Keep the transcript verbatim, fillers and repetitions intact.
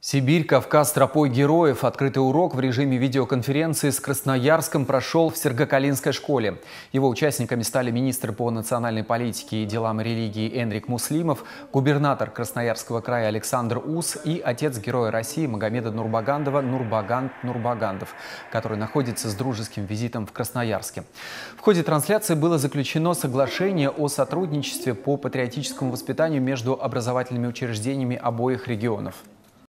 Сибирь, Кавказ, тропой героев. Открытый урок в режиме видеоконференции с Красноярском прошел в Сергокалинской школе. Его участниками стали министр по национальной политике и делам религии Энрик Муслимов, губернатор Красноярского края Александр Ус и отец Героя России Магомеда Нурбагандова Нурбаганд Нурбагандов, который находится с дружеским визитом в Красноярске. В ходе трансляции было заключено соглашение о сотрудничестве по патриотическому воспитанию между образовательными учреждениями обоих регионов.